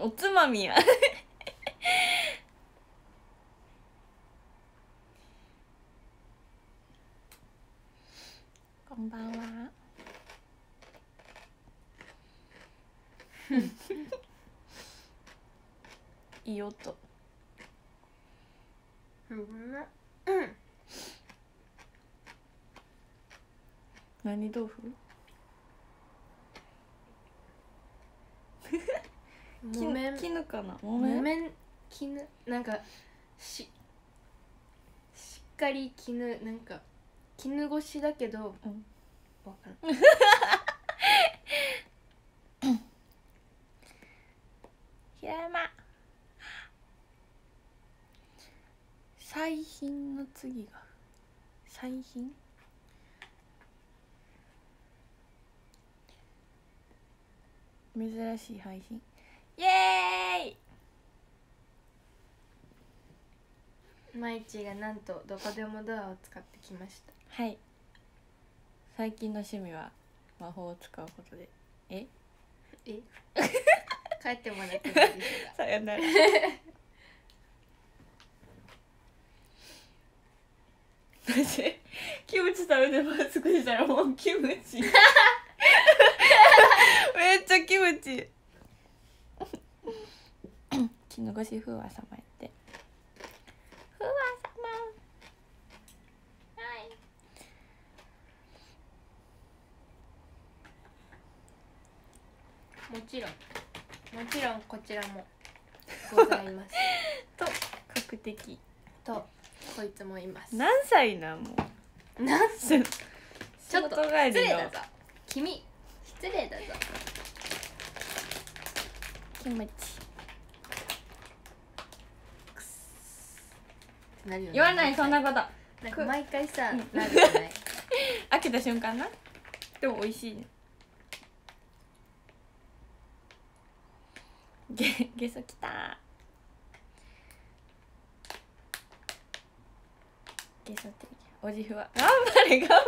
おつまみやこんばんはいい音。何豆腐？ 木綿絹かな？ 木綿絹なんかしっかり絹なんか絹ごしだけど、 うん、 わからん平山彩品の次が彩品珍しい配信イエーイ。 まいちがなんとどこでもドアを使ってきました。 はい、最近の趣味は魔法を使うことでえ帰ってもらってもいいですかさよなら私キムチ食べてマスクしたらもうキムチめっちゃキムチ絹ごし風和様やって風和様もちろんこちらもございますと確定とこいつもいます。 何歳なんもう何歳ちょっと仕事帰りの失礼だぞ君、失礼だぞキムチ言わないそんなこと。 なんか毎回さ、 うんなるじゃない開けた瞬間な。でも美味しいね。ゲソきた。ゲソっておじふわ頑張れ頑張れ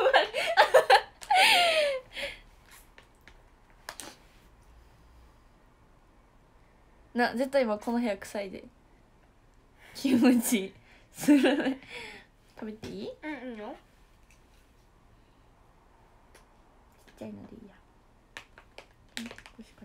な、絶対今この部屋臭いでキムチするね。食べていい？ うんうんよ。 ちっちゃいのでいいや。こしか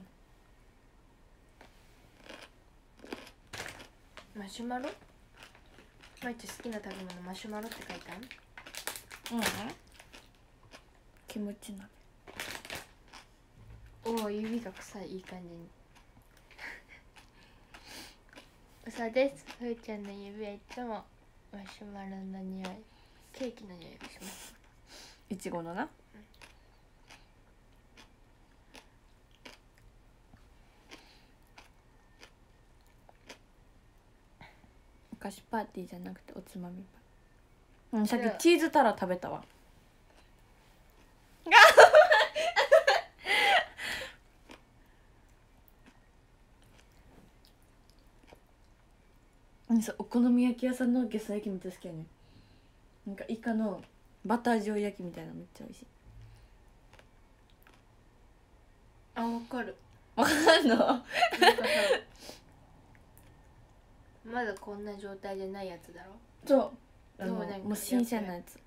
ない。 マシュマロ？まいち好きな食べ物マシュマロって書いたん？ うん。キムチ鍋。 おお、指が臭い、いい感じに。嘘です。ふーちゃんの指はいつもマシュマロの匂い、ケーキの匂いがします。 いちごのな。お菓子パーティーじゃなくておつまみパー。さっきチーズタラ食べたわ。お好み焼き屋さんのゲソ焼きめっちゃ好きやね。なんかイカのバター醤油焼きみたいなのめっちゃ美味しい。 あ、わかる。 わかんの？ なんかさ、まだこんな状態でないやつだろ。 そうでもなんかもう新鮮なやつ。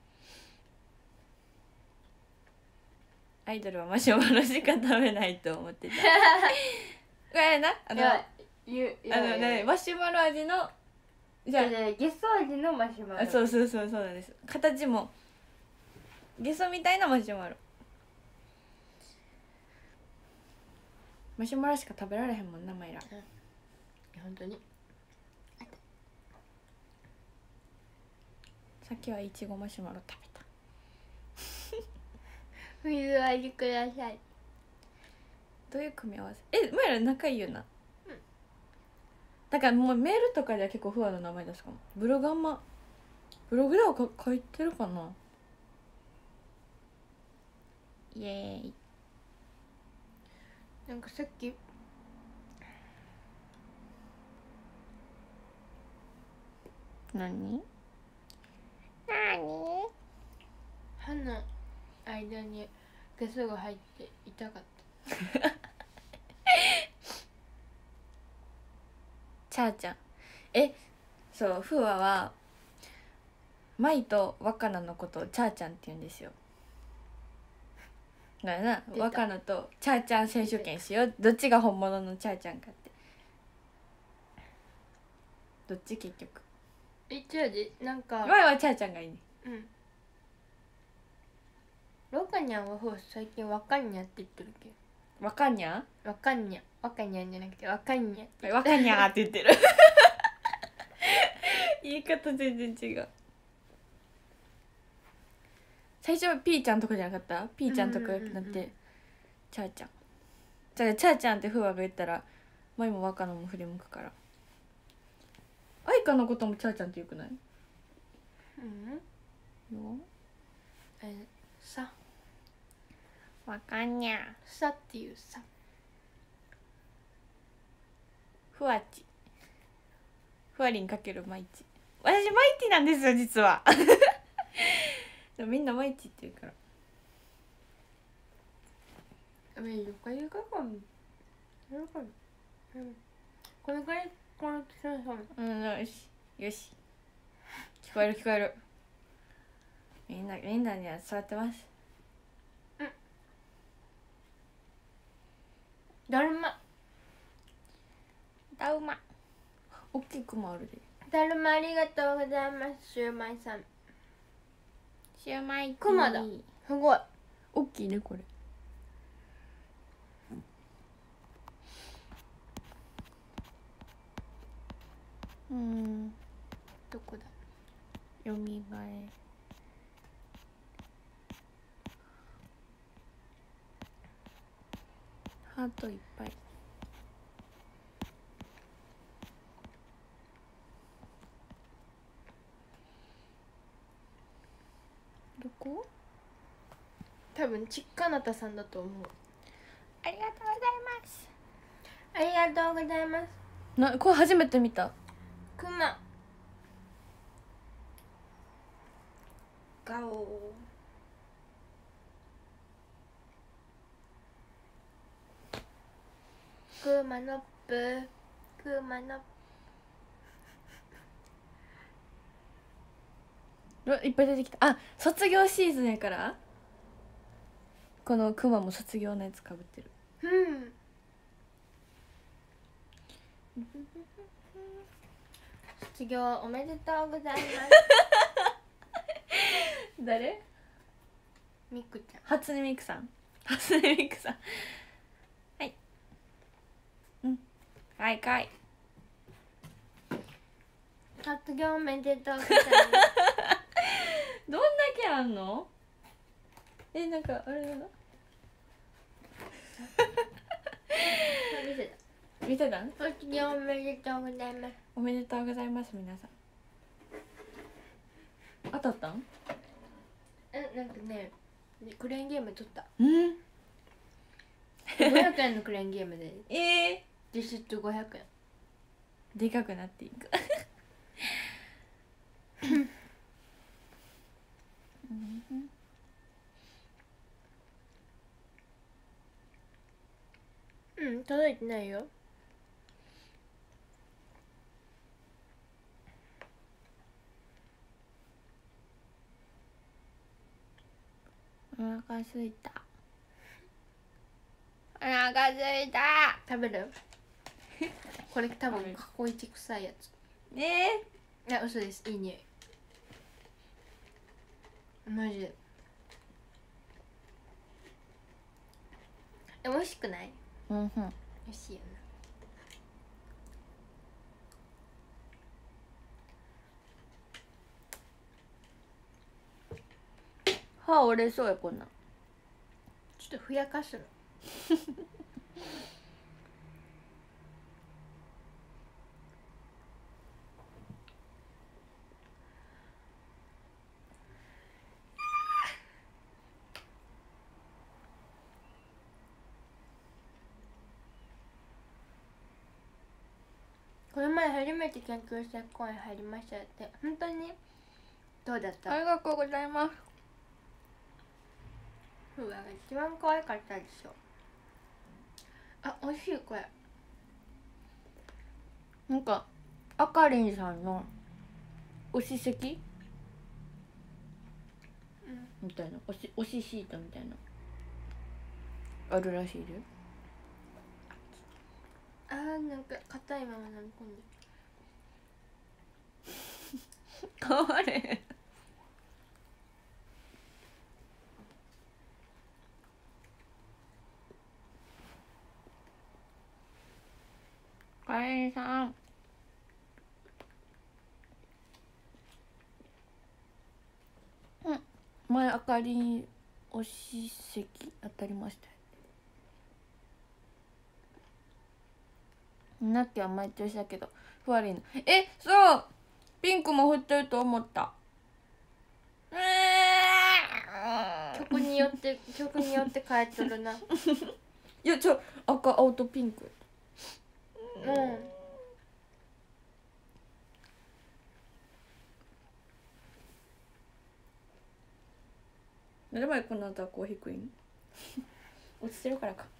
アイドルはマシュマロしか食べないと思ってた。これなマシュマロ味のじゃあゲソ味のマシュマロ。 そうなんです。形もゲソみたいなマシュマロ。マシュマロしか食べられへんもんな、マイラ。 本当に。 さっきはいちごマシュマロ食べた。 冬味ください。 どういう組み合わせ？マイラ仲いいよな。だからもうメールとかでは結構フワの名前出すかも。ブログでは書いてるかな。イエーイ。 なんかさっき何歯の間にゲソが入って痛かった。 チャーちゃん。そうフーワはマイと若菜のことをチャーちゃんって言うんですよ。だからな、 出た若菜とチャーちゃん選手権しよう。どっちが本物のチャーちゃんかって。どっち結局。 違うで、なんか前はチャーちゃんがいいね。 ロカニャンは最近わかんにゃって言ってるけわかんにゃど、わかんにゃんじゃなくてわかんにゃってわかんにゃーって言ってる言い方全然違う。最初はピーちゃんとかじゃなかった？ピーちゃんとかなってチャーちゃん。じゃあチャーちゃんってフワが言ったら前も若菜も振り向くから。愛花のこともチャーちゃんって言うくない？ さわかんにゃ。 さっていうさ。 ふわち。ふわりんかけるまいち。私マイティなんですよ実はでもみんなマイチって言うから。 これくらいこのよしよし、聞こえる聞こえる。みんなには座ってます。 だるま大きいクマあるで。 だるまありがとうございます。シューマイさん、 シューマイクマだ、すごい大きいねこれ。 どこだ。 読みがえ。ハートいっぱい。どこ？ 多分ちっかなたさんだと思う。 ありがとうございます。 ありがとうございます。 これ初めて見た。 クマガオクマノップクマノップ。 いっぱい出てきた。あ、卒業シーズンやからこのクマも卒業のやつかぶってる。 卒業おめでとうございます誰？ みくちゃん。 初音ミクさん。初音ミクさん。はい。はいかい。 卒業おめでとうございますどんだけあんの？なんかあれだな。見てた？ 卒業おめでとうございます。 おめでとうございます皆さん。当たったん？ なんかね、クレーンゲーム取った。500円のクレーンゲームで実質500円。 でかくなっていく届いてないよ。 お腹すいた。お腹すいた。 食べる？これ多分過去一臭いやつ。いや嘘です。いい匂い。マジで。美味しくない？美味しいよな。歯折れそうやこんなん。 ちょっとふやかすの。この前初めて研究生公演入りましたって。本当にどうだった？ ありがとうございます。 ふわが一番可愛かったでしょ。あ、美味しいこれ。 なんかあかりんさんの推し席みたいな推しシートみたいなあるらしいで。 あーなんか硬いまま飲み込んで変われへん。かりんさん前あかり推し席当たりましたよ。なきゃ毎年だけどふわりんのそうピンクも振ってると思った。 曲によって変えとるな。 いや赤青とピンク。なんでまでこんな歌こう低いん落ちてるからか。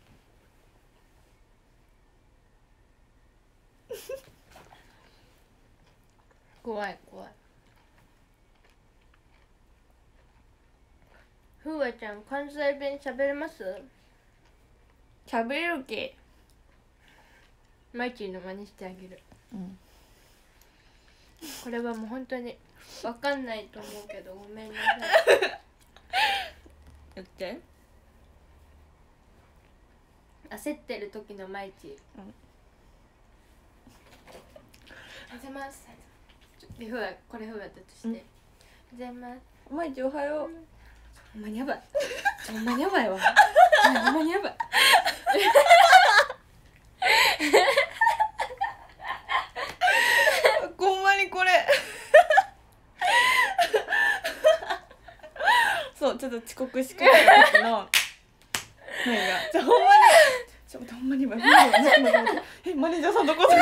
怖い。ふわちゃん関西弁喋れます？ 喋れるけ。 マイキーの真似してあげる。 うん。 これはもう本当に分かんないと思うけどごめんなさい。 やって焦ってる時のマイキー。おはようございます。でふわこれふわだとして。おはようございます。 毎日おはよう。 ほんまにやばい。ほんまにやばいわ。ほんまにやばい。 ほんまにこれそうちょっと遅刻しかけた時のなんかほんまにマネージャーさんどこ？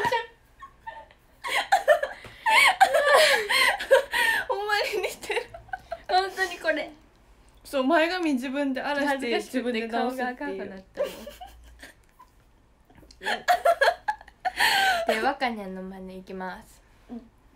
ほんまに似てる。 本当にこれ。 そう前髪自分で荒らして自分で顔直すっていう。 が赤くなったもん。でわかにゃんの真似いきます。ふ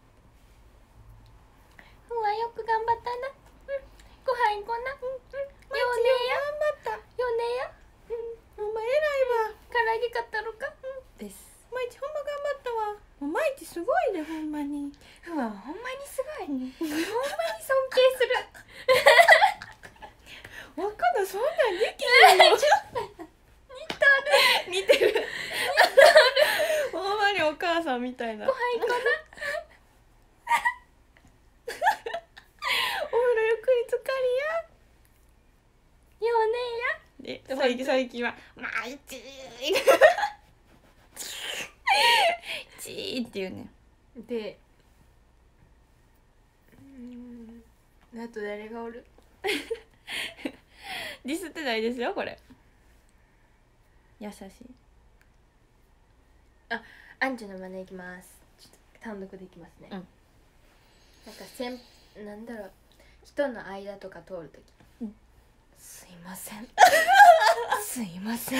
わよく頑張ったな。ご飯行こな。よねや。よねや。 ほんま偉いわ。 唐揚げ買ったろか。です。 毎日ほんま頑張ったわ。もう毎日すごいねほんまに。 ふわほんまにすごい。ほんまに尊敬する。 わかんないそんなんできないの。似てる。ほんまにお母さんみたいな。 ご飯行こな。 お風呂ゆっくりつかよりや。で最近は毎日チーっていうね。 であと誰がおる？ ディスってないですよこれ。優しい。 アンチの真似いきます。ちょっと単独でいきますね。なんかなんだろう人の間とか通るとき、すいませんすいません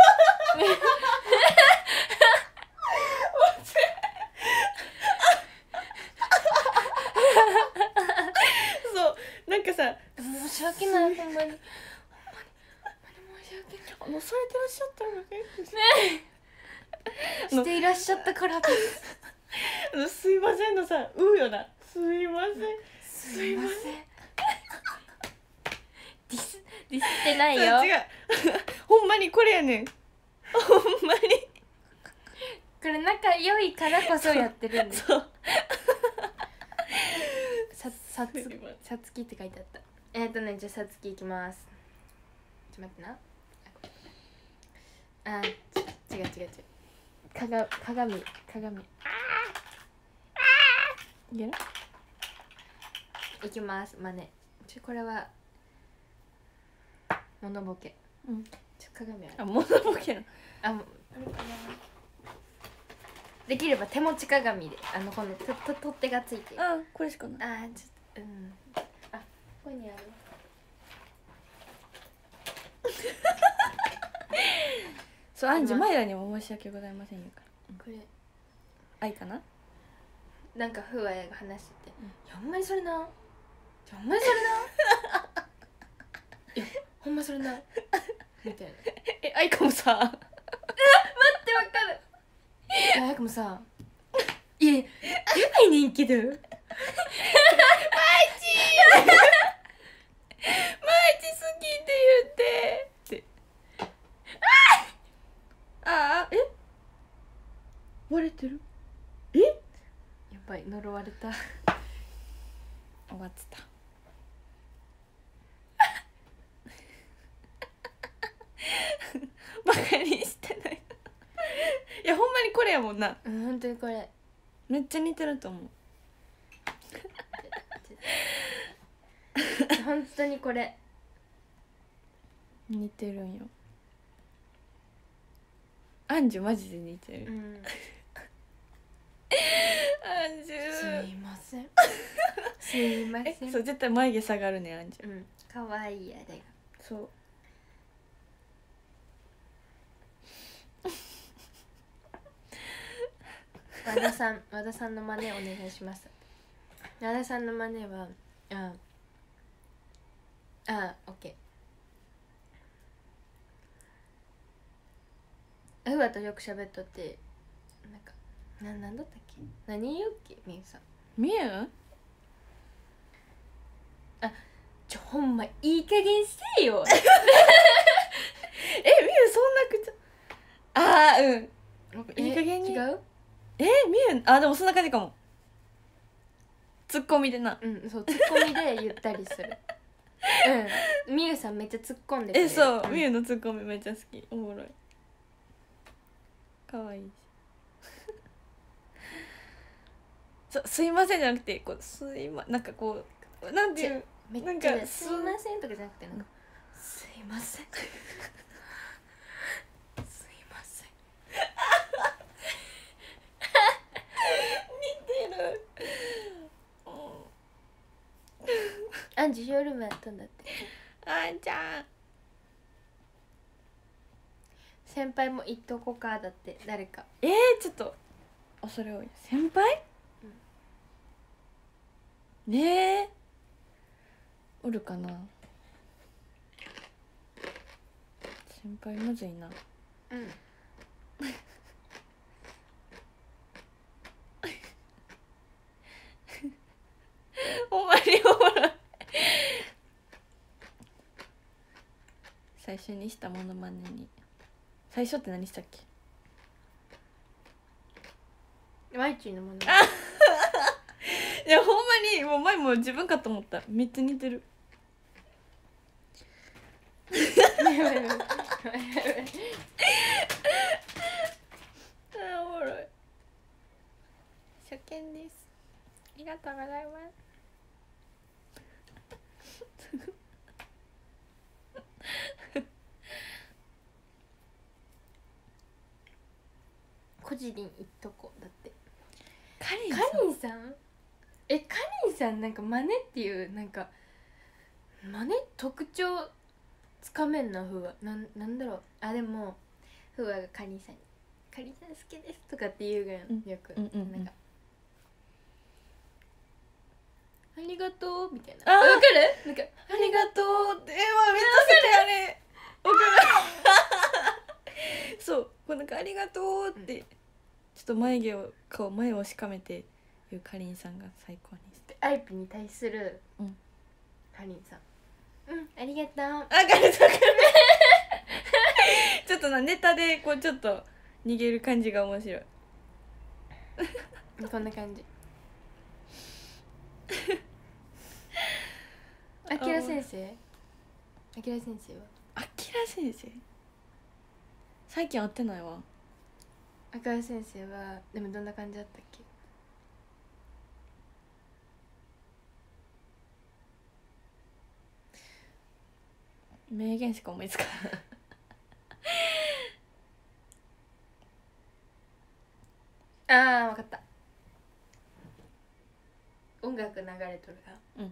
そうなんかさ申し訳ないほんまに申し訳ないされてらっしゃったのしていらっしゃったからですすいませんのさよなすいませんすいませんディスってないよ。 違うほんまにこれやねんほんまにこれ仲良いからこそやってるんですそうさつきって書いてあった。じゃあさつきいきます。ちょっと待ってな。違う鏡いけるいきます。真似これはモノボケ。鏡ある。 モノボケのもうあるかな。できれば手持ち鏡でこの取っ手がついてる。 これしかない。 ちょっとここにある。 そうアンジマイラにも申し訳ございませんよから。 これ愛かな。 なんかふわやが話してて「いやほんまにそれな、ほんまにそれないやほんまそれな」みたいな。 愛かもさ待ってわかる。いやなんかもうさいややばいねんけどマジ好きって言ってああ割れてる。 やばい呪われた。 終わってた。バカにしてない。いやほんまにこれやもんな。 本当にこれめっちゃ似てると思う。 本当にこれ似てるんよ。アンジュマジで似てる。アンジュすいませんすいません。 そう絶対眉毛下がるねアンジュ。 かわいいあれが。 そう和田さんの真似お願いします。和田さんの真似はオッケー。ふわとよく喋っとってなんかなんだったっけ、何言うっけみゆさん。 みゆほんまいい加減してよみゆそんな口いい加減に。 違う。 みゆでもそんな感じかも。ツッコミでな。 そうツッコミで言ったりする。みゆさんめっちゃ突っ込んでくれる。 そうみゆのツッコミめっちゃ好き。おもろい。かわいいすいませんじゃなくてこうなんかこうなんていうめっなんかちゃすいませんとかじゃなくてなんかすいませんすいません似てる。 アンジュ夜もやったんだって。 あんちゃん先輩も言っとこかだって誰か。 ちょっと恐れ多い。先輩ねえおるかな。先輩むずいな。ほんまにおもろい。最初にしたモノマネに最初って何したっけ。 マイチーのもの。 いやほんまにもう前も自分かと思った。めっちゃ似てる。おもろい。初見です。ありがとうございます。 コジリンいっとこだって。 カリンカリンさんなんか真似っていうなんか真似特徴つかめんな。ふわなんだろう。でもふわがカリンさんに「カリンさん好きです」とかって言うぐらいよく、なんか「ありがとう」みたいな。わかる？なんかありがとうってめっちゃ好きあれ。わかる。そうこうなんかありがとうってちょっと前をしかめて言うかりんさんが最高に好き。 アイピに対するカリンさんありがとう。 かるちょっとネタでこうちょっと逃げる感じが面白い。 こんな感じ。あきら先生は最近会ってないわ。 あきら先生はでもどんな感じだったっけ。 名言しか思いつかない。分かった。音楽流れとるが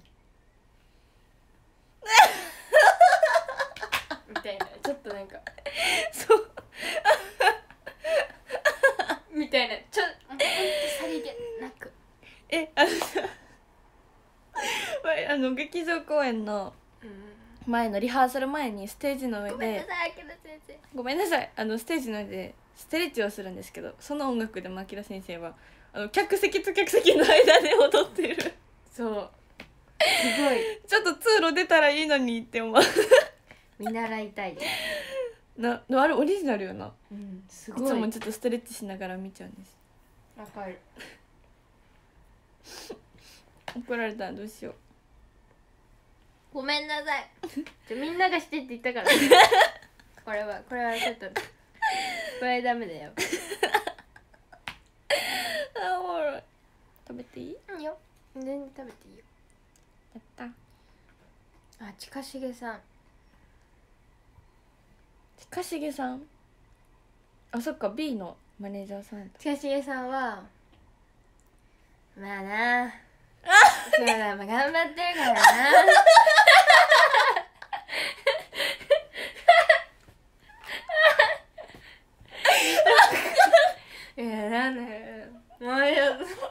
みたいな。ちょっとなんかそうみたいな。本当劇場公演の前のリハーサル前にステージの上ごめんなでさい明先生。 ごめんなさいステージの上でストレッチをするんですけど、その音楽でも明先生は客席と客席の間で踊ってる。 そうすごいちょっと通路出たらいいのにって思う見習いたい。 あれオリジナルよな。 すいつもちょっとストレッチしながら見ちゃうんです。 わかる。 怒られたらどうしよう。 ごめんなさい。みんながしてって言ったから、これはちょっとこれダメだよ。 あ、おもろい。食べていい？ いいよ、全然食べていいよ。 やった。 あ、近重さん。 近重さん、あ、そっか B のマネージャーさん。 近重さんはまあなそうだ、まあ、頑張ってるからな。いや、なんだよもうちょっと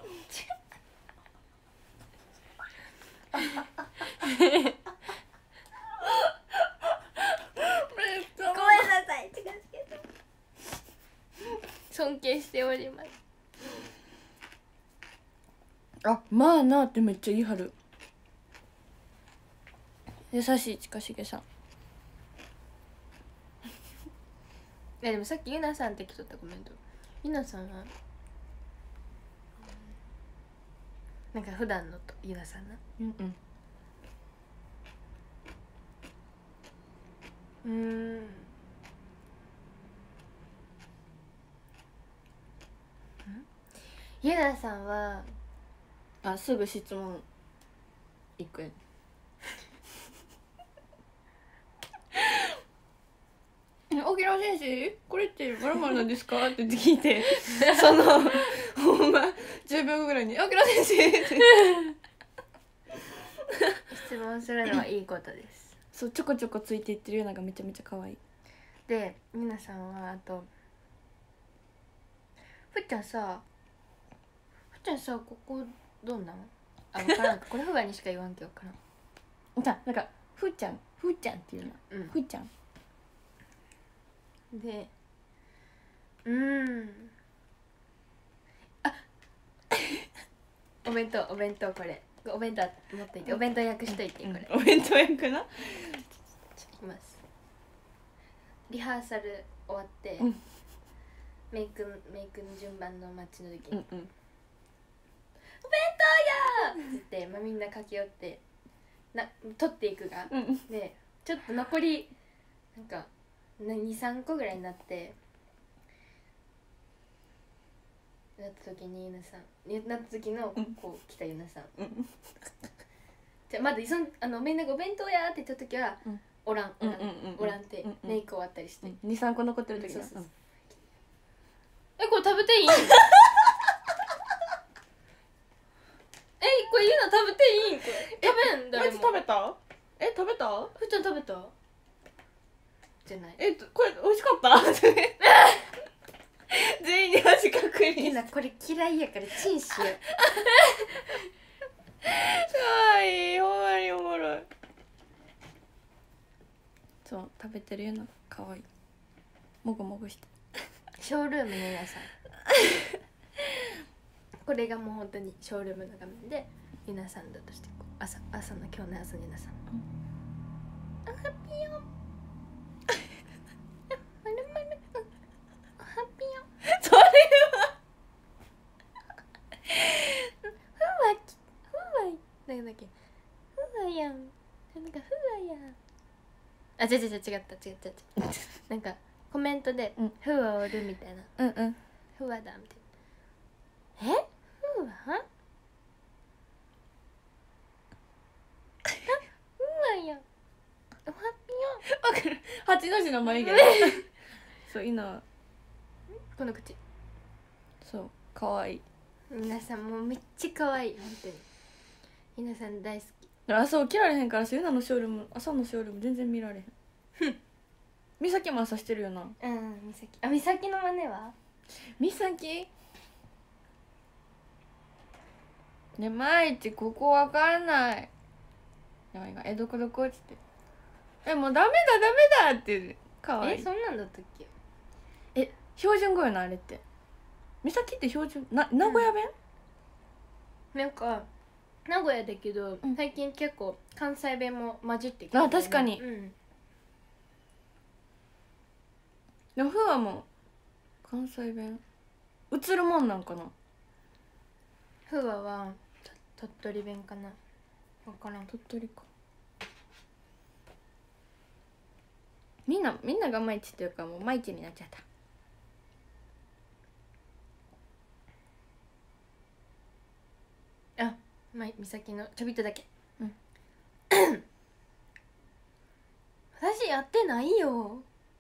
ごめんなさい、近づけた。尊敬しております。 あ、まあなってめっちゃ言い張る。優しい近重さん。 いやでもさっきゆなさんって来とったコメント、ゆなさんはなんか普段のとゆなさんな。ゆなさんはあ、すぐ質問いくやん。沖縄先生、これってバラマルなんですかって聞いてそのほんま10秒後ぐらいに「沖縄先生」って質問するのはいいことです。 そう、ちょこちょこついていってるようなのがめちゃめちゃ可愛い。 で、ゆなさんはあとふっちゃんさここどんなん？あ、分からんこれふわにしか言わんけど分からん。 じゃなんかふーちゃんっていうな、ふーちゃんで、あお弁当これお弁当持っていて、お弁当焼くしといて、これお弁当焼くな。 いきます。リハーサル終わって、メイクの順番の待ちの時に、お弁当やーって言って、みんな駆け寄って取っていくが、でちょっと残りなんか 2,3 個ぐらいになってなった時になった時のこう来たゆなさん、じゃあまだみんながお弁当やって言った時は、おらんってメイク終わったりして、 2,3 個残ってる時そうこれ食べていい？これゆな食べていいん？これ食べん誰も。 食べた？食べた？ ふーちゃん食べた？じゃない。 これ美味しかった全員に味確認。 ゆなこれ嫌いやからチンしよう。 かわいい、ほんまにおもろい。そう、食べてるようなかわいい。もぐもぐして。 ショールームの皆さんこれがもう本当にショールームの画面でゆなさんだとして、こう朝の今日の朝のゆなさん、ハッピーよまるまるハッピーよそれはなんだっけ、ふわやん、なんかふわやん、あ、違ったなんかコメントでふわおるみたいな、ふわだみたいな、ふわふわやん、おはぴよ、 わかる。8の字の眉毛そう、いいな。 この口、 そう、かわいい。 皆さんもうめっちゃ可愛い、本当に皆さん大好き。 朝起きられへんからさ、ゆなのショールーム、朝のショールーム全然見られへん。美咲も朝してるよな。 美咲の真似は美咲ね、毎日ここわかんない。 やばいが「どこどこ?」っつって「もうダメだ」って言う。かわいい。 そんなんだったっけ。 標準語よなあれって。美咲って標準名古屋弁、 なんか名古屋だけど、 うん最近結構関西弁も混じってきてるね。 確かにうんでもふわも関西弁映るもんなんかな。 ふわは鳥取弁かな、分からん。 鳥取か。みんなが毎日っていうかもう毎日になっちゃった。 美咲のちょびっとだけ、 うん、 私やってないよ。わ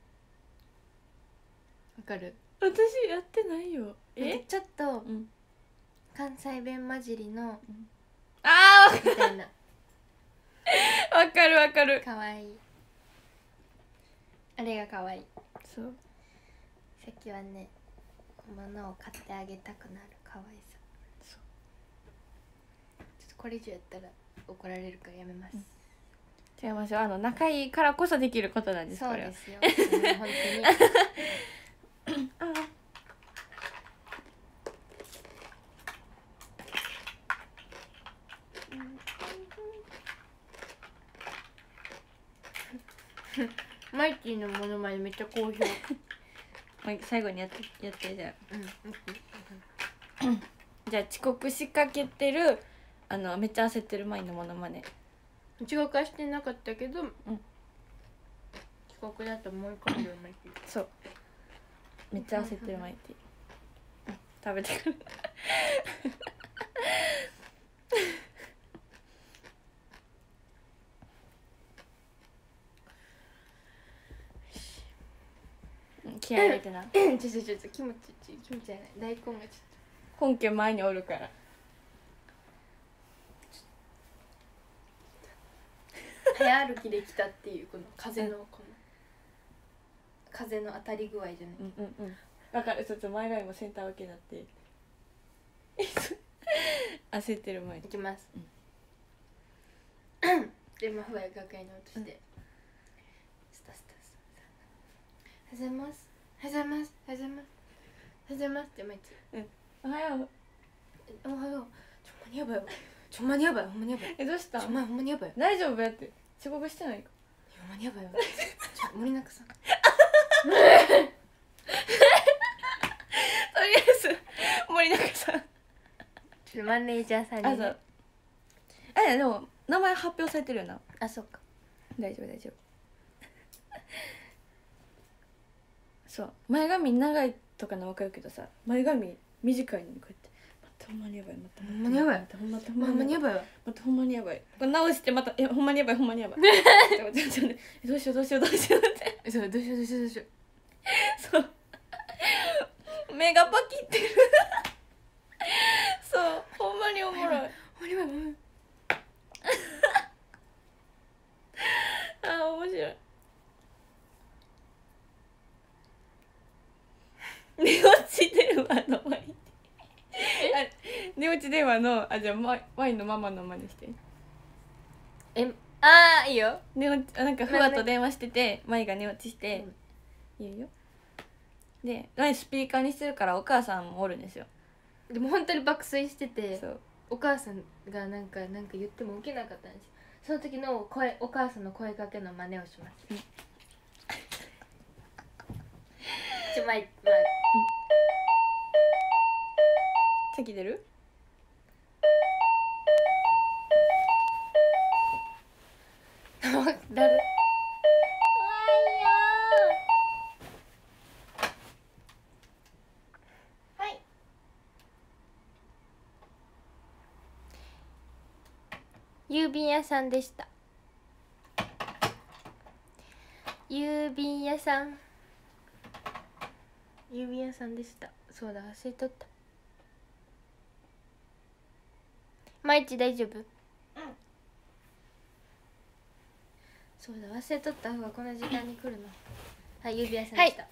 かる。 私やってないよ。 ちょっと、 うん、 関西弁混じりの、 あみたいなわかるわかる。 かわいい。あれがかわいい。 そう。 さっきはね、物を買ってあげたくなるかわいさ。 そう。 ちょっとこれ以上やったら怒られるからやめます。 違いますよ。仲いいからこそできることなんです。 そうですよ。本当に。マイティのものまねめっちゃ好評。 最後にやってじゃあ。 うん。 じゃあ遅刻しかけてるめっちゃ焦ってるマイのものまね。 遅刻はしてなかったけど、遅刻だと思い込んでるマイティ。 そう。めっちゃ焦ってるマイティ。食べてくる。気合い入れてな。 ちょ気持ちじゃない。大根がちょっと本家前におるから。 早歩きできたっていうこの風の風の当たり具合じゃない。 だからちょっと前髪もセンター分けになって焦ってる前にいきます。でふわ学園に落として、スタおはようございます。おはようございます。おはようございます。おはようございますって毎日。 おはよう。 おはよう。ほんまにやばいわ。ほんまにやばい。ほんまにやばい。 どうした？ ほんまにやばい。 大丈夫やって。遅刻してないか。 ほんまにやばいわ。森中さん。とりあえず森中さん。 マネージャーさんに、ね。 でも名前発表されてるよな。 そうか。 大丈夫。そう前髪長いとかの分かるけどさ、前髪短いのにこうやってまたほんまにやばい、 ほんまにやばい、 ほんまにやばいわ、 またほんまにやばい、これ直してまたほんまにやばいどうしようってそうどうしようそう目がパキってるそうほんまにおもろい面白い。寝落ち電話のワイン寝落ち電話のじゃあワインのママの真似して。 いいよ。 なんかふわと電話しててマイが寝落ちして、言うよ。でスピーカーにしてるからお母さんもおるんですよ。 でも本当に爆睡してて、 そうお母さんがなんか言っても受けなかったんですよ。その時のお母さんの声かけの真似をします。 席出る？ だる。はい。郵便屋さんでした。郵便屋さんでした。そうだ、忘れとった。毎日大丈夫？そうだ、忘れとった方がこの時間に来るの。はい、郵便屋さんでした。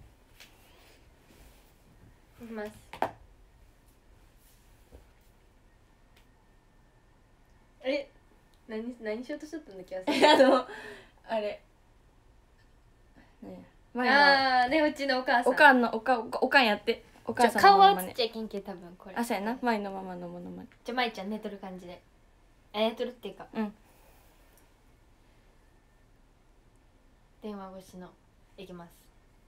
いきます。 何しようとしとったんだっけあれああね、うちのお母さんおかんやってお母さんの顔モノマネは映っちゃいけんけ多分これ。 あ、そうやな、舞のママのモノマネ。 舞ちゃん寝とる感じで寝とるっていうか電話越しのいきます。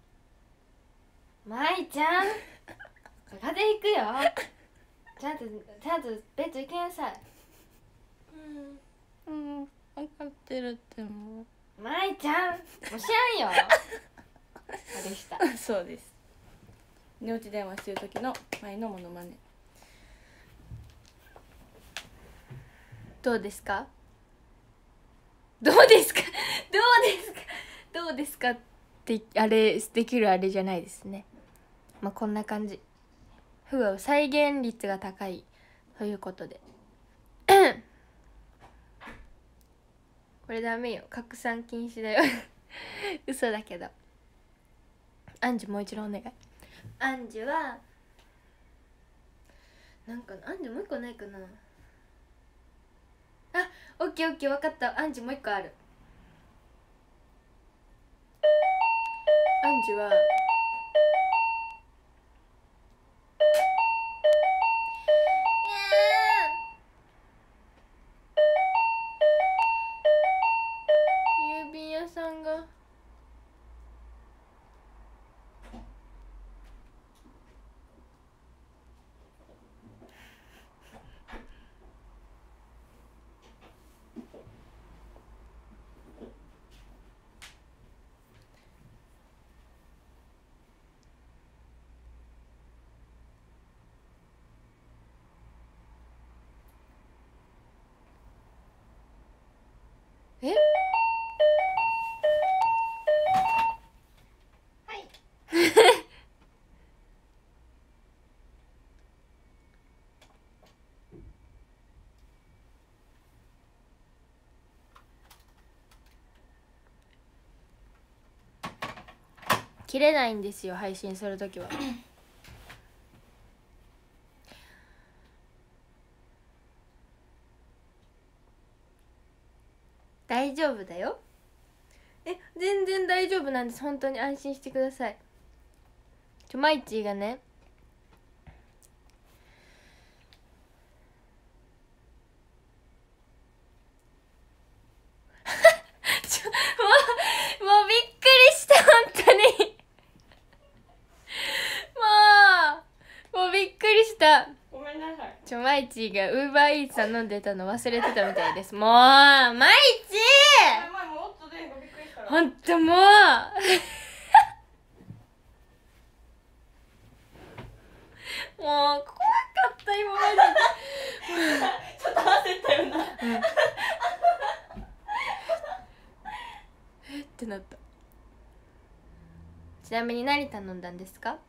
舞ちゃん風邪ひくよ、ちゃんとベッド行きなさい。 分かってるってもう舞ちゃんもう知らんよでしたそうです。寝落ち電話してる時の舞のモノマネ。 どうですかってあれできるあれじゃないですね。まあこんな感じ。フグは再現率が高いということでこれダメよ、拡散禁止だよ嘘だけど。アンジュもう一度お願い。アンジュはなんかアンジュもう一個ないかな。あ、オッケー分かった。アンジュもう一個ある。アンジュは郵便屋さんがはい切れないんですよ、配信するときは大丈夫だよ。全然大丈夫なんです。本当に安心してください。マイチーがねもうびっくりした本当にもうびっくりした。 ごめんなさい。 マイチーがウーバーイーツ頼んでたの忘れてたみたいです。もうマイチーほんともうもう怖かった今までちょっと焦ったよな、 ってなった。ちなみに何頼んだんですか？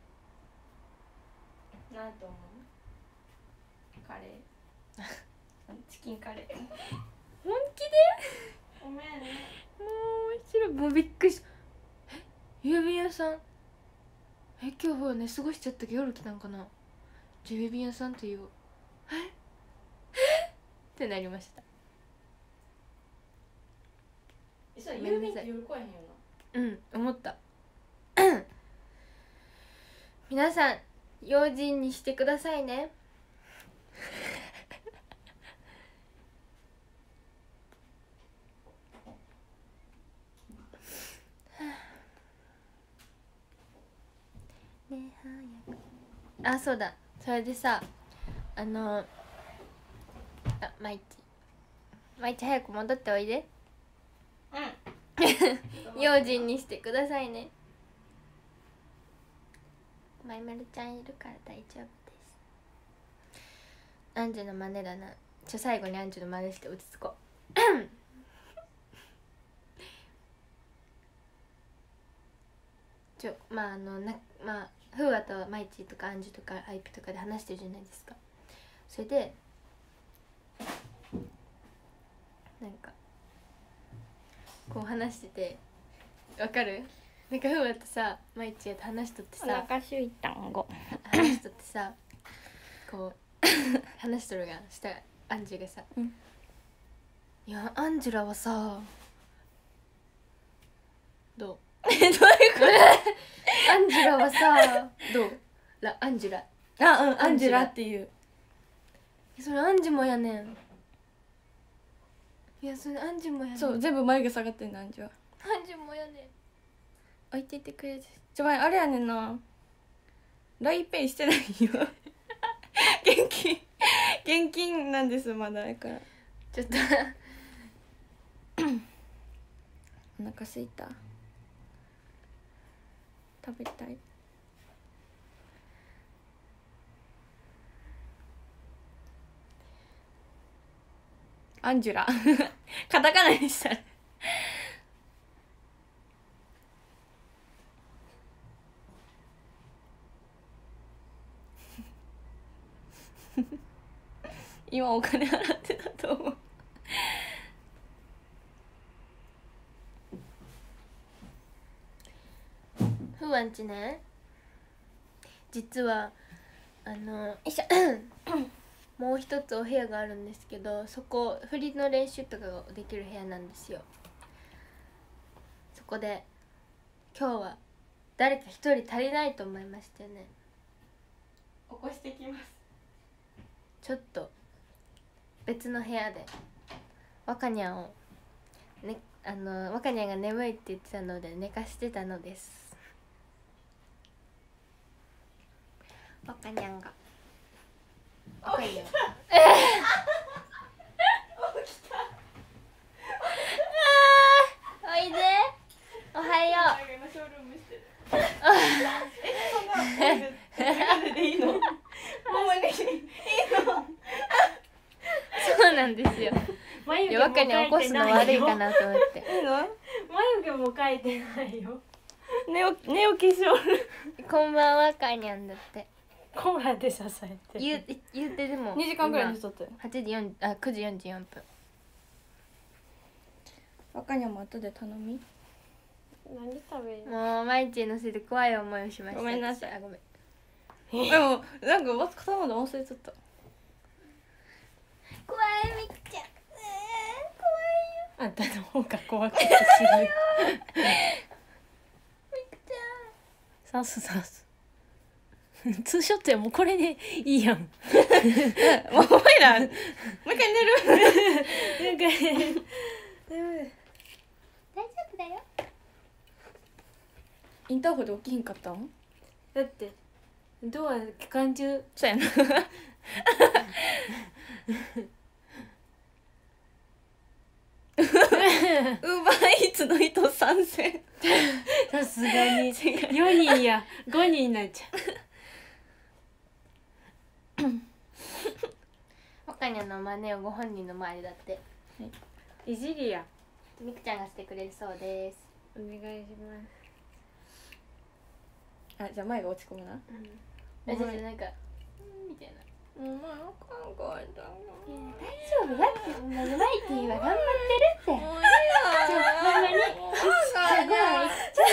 なんと思う？カレーチキンカレー本気で？ ごめんね。 もう面白い。もうびっくりした。郵便屋さん今日はね過ごしちゃったけど夜来たんかな。じゃあ郵便屋さんって言おう。ってなりました。 郵便って夜来えへんよな。思った皆さん用心にしてくださいねあ、そうだ。それでさマイチ早く戻っておいで。用心にしてくださいね。まいまるちゃんいるから大丈夫です。アンジュの真似だな。最後にアンジュの真似して落ち着こうフーアとマイチーとかアンジュとかアイピとかで話してるじゃないですか。それでなんかこう話しててわかる？なんかフーアとさマイチーと話しとってさ、 お腹すいたんご話しとってさこう話しとるがしたアンジュがさ、 いやアンジュラはさどうどういうことアンジュラはさどうアンジュラアンジュラっていう。 それアンジュもやねん。いやそれアンジュもやねん。 そう全部眉毛下がってんのアンジュは。 アンジュもやねん。 置いていってくれる。あれやねんな、ライペイしてないよ現金なんですまだやから。 ちょっとお腹すいた、食べたい。アンジュラカタカナにしたら今お金払ってたと思うふわんちね、実はもう一つお部屋があるんですけど、そこ振りの練習とかができる部屋なんですよ。そこで今日は誰か一人足りないと思いましてね、 起こしてきます。 ちょっと別の部屋で若にゃんを、ね、若にゃんが眠いって言ってたので寝かしてたのです。若にゃんが若にゃんおいで、おはようでいいの？ほんまにいいの？ そうなんですよ。 眉毛も若にゃん起こすの悪いかなと思って。 いいの？ 眉毛も描いてないよ。 寝起きしょる。 こんばんは若にゃんだって。 コーラで支えて言うてでも 2時間ぐらいにしとったよ。 9時44分。 若にゃんも後で頼み。 何食べる？ もう毎日のせいで怖い思いをしました。 ごめんなさい。 ごめん。 でもなんか頼んだ忘れちゃった。 怖いみくちゃん。 あんたの方が怖くて死ぬ。 みくち刺す刺す。ツーショットやもうこれでいいやん。 もうお前らもう一回寝る。 なんかね、 ゃん。大丈夫だよ。 インターホンで起きひんかったん？ だってドア期間中。 そうやな。ウーバーイーツの人参戦。 さすがに4人や5人になっちゃ若にゃんの真似をご本人の前でだって。 う。いじりや。 みくちゃんがしてくれるそうです。 お願いします。 あ、じゃあ前が落ち込むな。 じゃなんかみたいな。 お前あかんかったな。 大丈夫だって、マイティは頑張ってるって。 もういいや。 じゃあほんまにご飯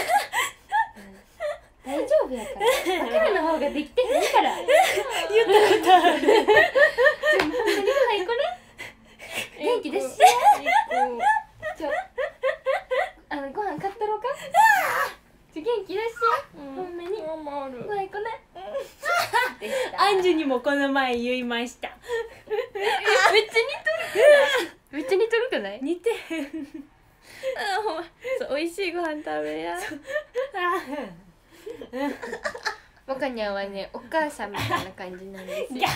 大丈夫やから。若菜の方ができてへんから。 言ったことある。 ほんまにご飯行こね。元気ですし。ご飯買ったろうか。元気ですし。ほんまに。 ママある。 ご飯行こね。 アンジュにもこの前言いました。 めっちゃ似とるくない？ 似てへん。 あ、ほんま。そう美味しいご飯食べや。 若にゃんはね、お母さんみたいな感じなんですよ。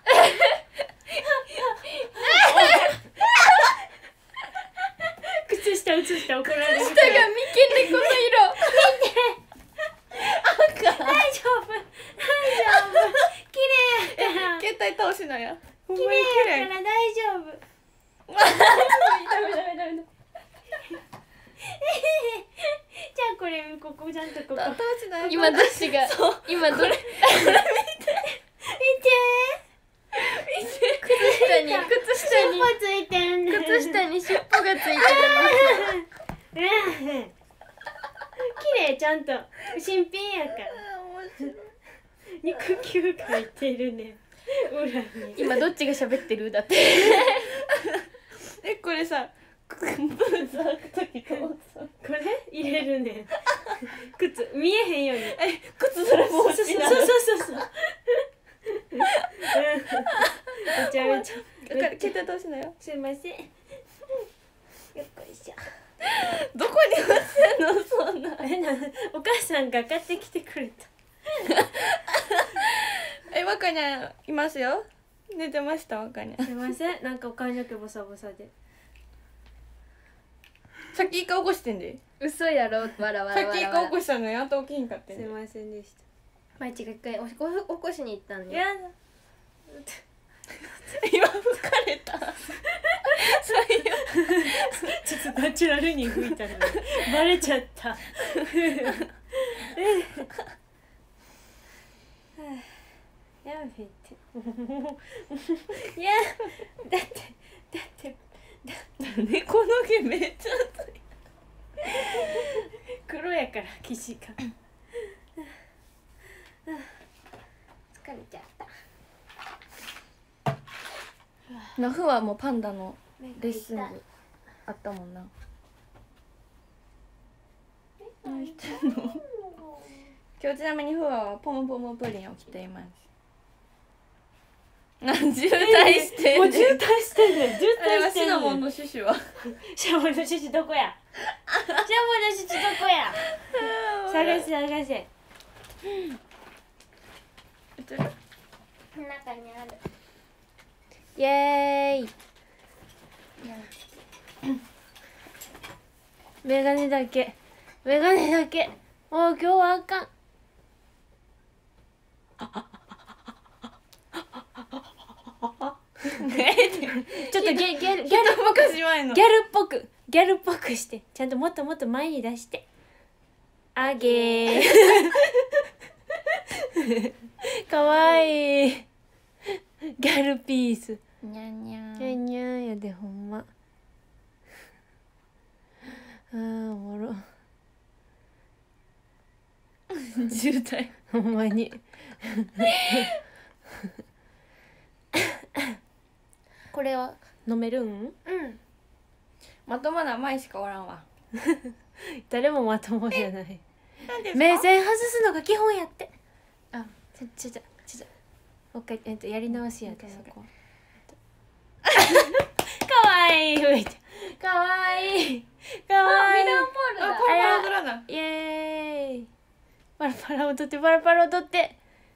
靴下映した怒られる。 下が眉間でこの色。 大丈夫大丈夫。綺麗やから。 携帯倒しなや。ほんま綺に麗やから大丈夫。 ダメ。 じゃあこれここちゃんとここ。 倒しなや。 今どっちが今どれ見て靴下に尻尾ついてんねん。 靴下に尻尾がついてるん綺麗ちゃんと新品やから肉球書いてるね裏に。 今どっちが喋ってるだってこれさブーツ履く時どうすんの？ これ入れるねん靴見えへんように。 靴それ帽子そうなの？ めちゃめちゃ携帯通しなよ。 すいません。よっこいしょ。 どこに落ちてんのそんな。 お母さんが買ってきてくれた。 わかにゃんいますよ。寝てましたわかにゃん。 すいません、なんか髪の毛ボサボサで。 さっきイカ起こしてんで。 嘘やろ、わらわらわらわら。 さっきイカ起こしたのにあんた起きんかってんで。 すいませんでした。 毎日が一回起こしに行ったんで。 やだ。 今吹かれた。 ちょっとナチュラルに吹いたのにバレちゃった。やめて。いや、だって猫の毛めっちゃ熱い。 黒やから生地が。 疲れちゃった。 ナフはもうパンダのレッスン部あったもんな。何してんの？今日ちなみにフワはポムポムプリンを着ています。渋滞してんねん。 もう渋滞してんねん。渋あれは滞してんねん。 シナモンのシュシュは。 シャモンのシュシュどこや。シャモンのシュシュどこや。探せ。 中にある。 イエーイ。メガネだけ。もう今日はあかん。ちょっとギャル昔前の。 っぽくしてちゃんともっと前に出してあげーかわいいギャルピースにゃんにゃん。 にゃんにゃんやでほんまおもろ渋滞。 ほんまにこれは飲めるん？ うん。 まともな前しかおらんわ。 誰もまともじゃない。 なんですか？ 目線外すのが基本やって。 あ、 ちょもう一回やり直しやでそこ。かわいい吹いて。かわいい。かわいい。 ミラーボールだ。 あ、パラパラだな。 イエーイ。パラパラ踊って。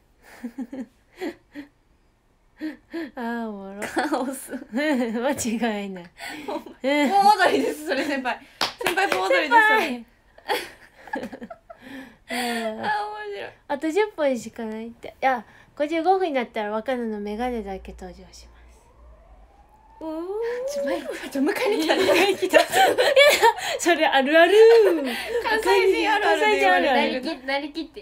あーおもろ。 カオス。 間違いない。 盆踊りですそれ先輩。先輩盆踊りですそれ。あ、面白い。 あと10分しかないって。いや55分になったら若菜のメガネだけ登場します。おー迎えに来た。 それあるある。 関西人あるあるで言われる。 なりきって。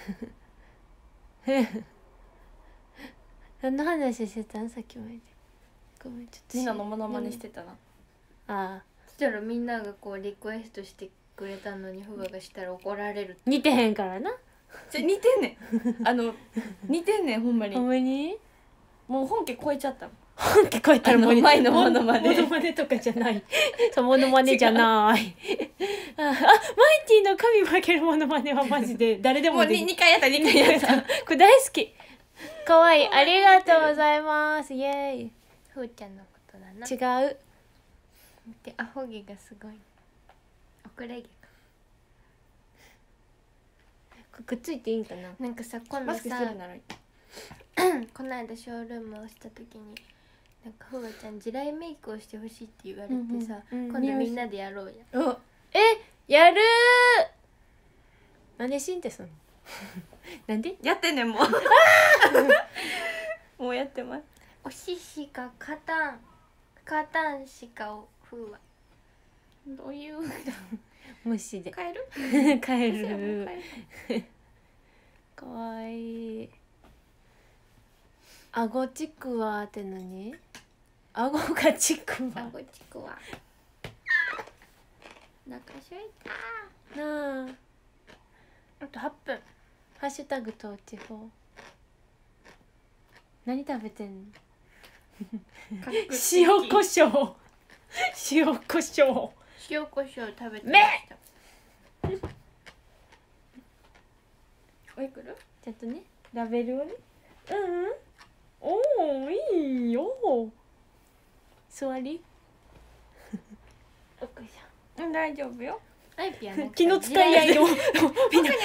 何の話してたんさっきまで。ごめんちょっと。 みんなのモノマネしてたな。 ああ。 そしたらみんながこうリクエストしてくれたのにフワがしたら怒られる。 似てへんからな。 似てんねん。似てんねんほんまに。 ほんまに？ もう本家超えちゃったもん。 本気超えたらもう前のモノマネ。 モノマネとかじゃない。そうモノマネじゃない。あマイティの髪負けるモノマネはマジで誰でもうもできる。 2回やった2回やった。 これ大好き。かわいい。ありがとうございます。イエーイ。 ふーちゃんのことだな。 違う。 見てアホ毛がすごい。遅れ毛か。 くっついていいんかな。 なんかさ今度マスクしてさるなら。 この間ショールームをした時になんかふわちゃん地雷メイクをしてほしいって言われてさ、 うんうんうん今度みんなでやろうや。 やるー。なんでしんってその。なんで？ やってんねんもう。もうやってます。 おししかカタンしかおふわ。 どういう虫で。 カエル？ カエル。 カエル。 かわいい。あごちくわって何？あごがちくわ。 あごちくわ。お腹すいた。 なあ。 あと8分。 ハッシュタグと地方。何食べてんの？塩コショウ。 塩コショウ。 塩コショウ食べてましたおいくるちゃんとねラベルをね。おおいいよ。座り。 大丈夫よ。 アイピアなんか気の使い合いのみんな座りなよ。 気の使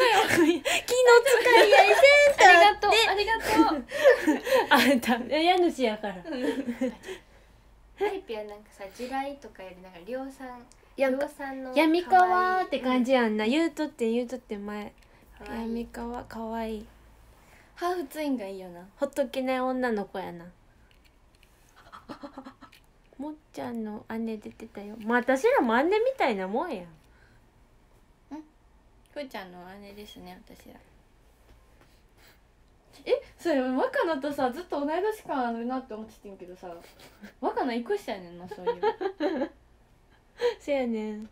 い合いせんありがとうありがとうあんた家主やから。 アイピアなんかさ地雷とかよりなんか量産の闇川って感じやんな。言うとって前。 可愛い闇川かわいい。 ハーフツインがいいよな。 ほっとけない女の子やな。もっちゃんの姉出てたよ。まあ私らも姉みたいなもんや。 ふーちゃんの姉ですね、私ら。それ若菜とさずっと同い年感あるなって思っててんけどさ、若菜一個下やねんな、そういう。 せやねん。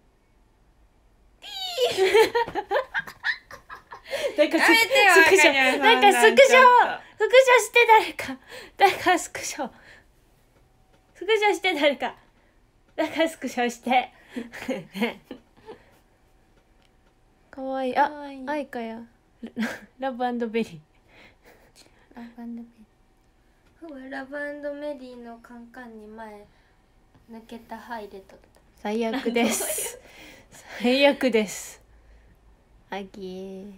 やめてよ、 スクショなんかスクショして誰かスクショして誰かスクショしてかわいい。あ、アイカやラブ&ベリー。 ラブ&ベリー。 ふわラブ&メリーのカンカンに前抜けた歯入れとった。 最悪です最悪です。あぎー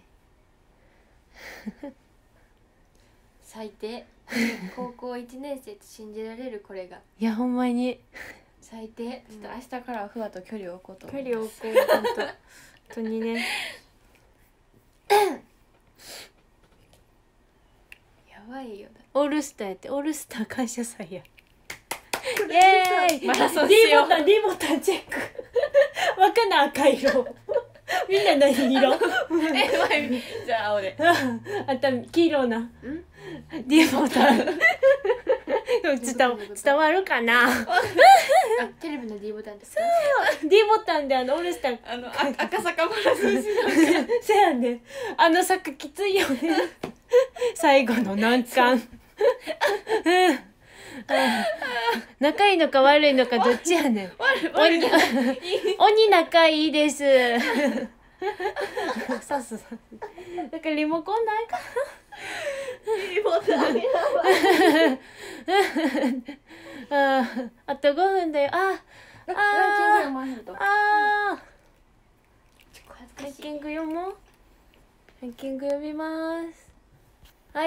最低高校1年生って信じられる？これがいやほんまに最低。 ちょっと明日からはふわと距離を置こうと思います。 距離を置こう。本当にねやばいよだ。 オールスターやって。オールスター感謝祭や。イエーイ。 マラソン D しよう。 ボタンチェックわかんない。赤色みんな何色じゃあ青で。 あんた黄色な D ボタン伝わるかな。 あ、テレビの D ボタンですか？ D ボタンでオールスター赤坂マラソンしよう。 せやねん。坂きついよね最後の難関仲いいのか悪いのかどっちやねん。鬼仲いいですさすだからリモコンないかリモートあげなあと5分だよ。 ランキング読まへんと。 ラン恥ずかしい。 キング読もう。ランキング読みます。はい。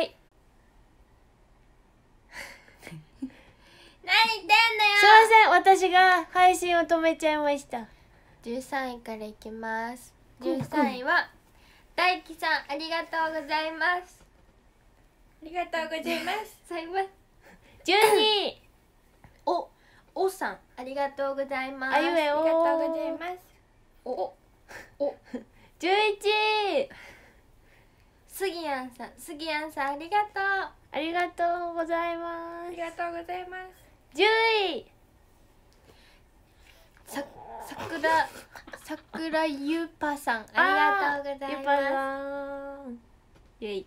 何言ってんだすいません、私が配信を止めちゃいました。 よ。13位からいきます。13位は大輝さん、ありがとうございます。 ありがとうございます。 最後 12位おさん、ありがとうございます。 あゆえおありがとうございます。 お 11位すぎやんさん、ありがとう。 ありがとうございまありがとうございます。 す。10位桜ゆぱさん、ありがとうございゆぱまさんイエイ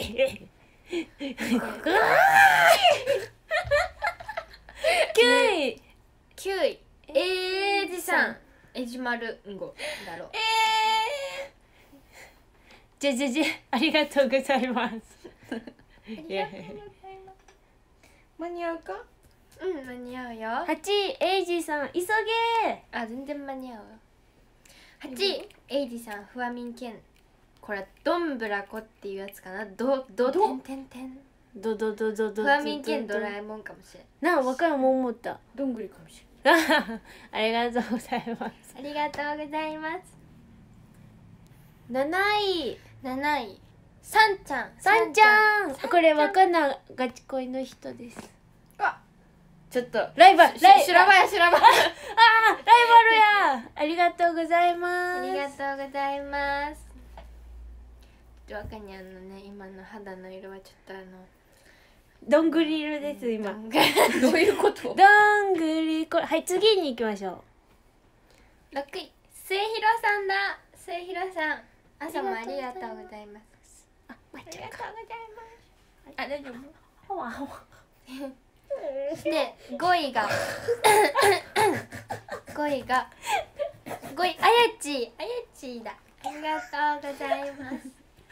9位す。9位えじさん、えじまるんごだろう。 ありがとうございますイエイ。 間に合うか？ うん、間に合うよ。 8位エイジさん急げあ、全然間に合うよ。8位えいじさん、ふわみんけん。これどんぶらこっていうやつかな。てんてんてん。 ドふわみんけんドラえもんかもしれん。 なあ分かるもん思ったどんぐりかもしれない。 ありがとうございますありがとうございます。 7位 7位さんちゃん。 さんちゃんこれ若菜ガチ恋の人です。 ちょっとライバル修羅場や。 あーライバルやありがとうございます。 ありがとうございます。ちょっと若にゃんのね、今の肌の色はちょっとどんぐり色です今。 どういうこと？ どんぐりこれはい次に行きましょう。 6位末広さんだ。末広さん、朝もありがとうございます。 あ、まっちゃんか。 あ、大丈夫。 ほわほわして5位が5位あやちだ。ありがとうございます。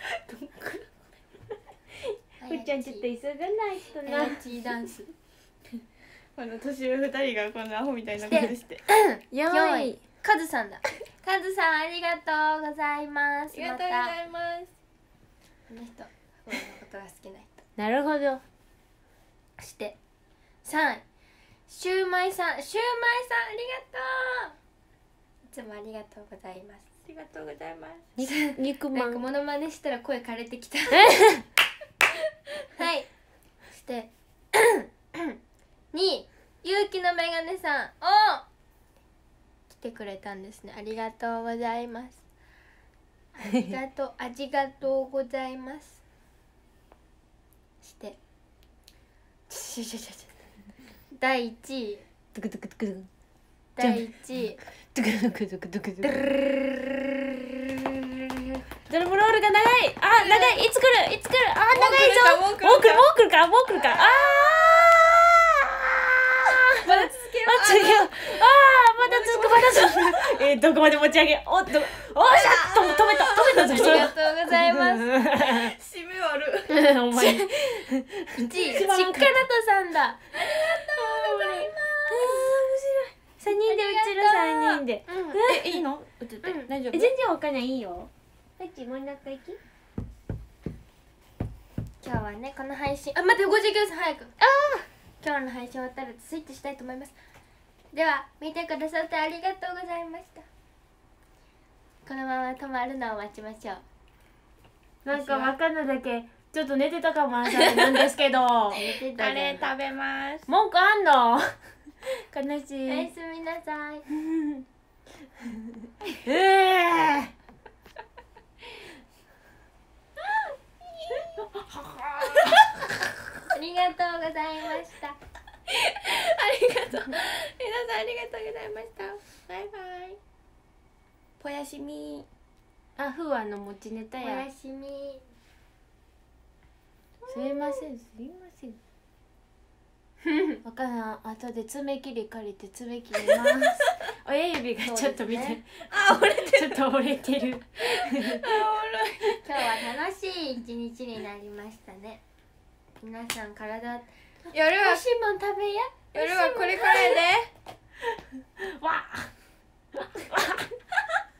ふっちゃんちょっと急がないとあな。 やちダンス。 年上2人がこんなアホみたいなことして 4 4 位位カズさんだ。カズさんありがとうございます。 ありがとうございますこの人俺のことが好きな人。 なるほど。 そして3位シューマイさんありがとう。いつもありがとうございます。 ありがとうございます肉まん。 なんかモノマネしたら声枯れてきたはいそして2位勇気のメガネさん来てくれたんですね。ありがとうございます。ありがとうございます。そして第1位トゥクトゥクトゥクトゥク第1位トゥクトゥクトゥクトゥクトゥク。ドラムロールが長い。あ、長い。いつ来る。あ、長いぞ。 もう来るもう来るか。 まだ続けよまだ続く。どこまで持ち上げ。おっしゃ、止めたぞ。 ありがとうございます。 締め悪お前。 1位しっかなとさんだ。ありがとうございます。 3人でうちら3人で。 いいの映って大丈夫全然わかんない。いいよ。さっき真ん中行き。 今日はねこの配信待って59分早く今日の配信終わったらスイッチしたいと思います。では見てくださってありがとうございました。このまま止まるのを待ちましょう。 なんかわかんないだけちょっと寝てたかもなんですけど。 寝てたあじゃんれ食べます文句あんの？悲しおい。 やすみなさい。ありがとうございました。 ありがとう皆さんありがとうございました。バイバイぽやしみあ、ふわの持ちネタおや。 やすみ。 すいません。わかんない。後で爪切り借りて爪切ります。親指がちょっと見て、 そうですねあ折れてちょっと折れてる。 今日は楽しい一日になりましたね。皆さん体夜美は味しいもん食べや。 夜はこれからやでわ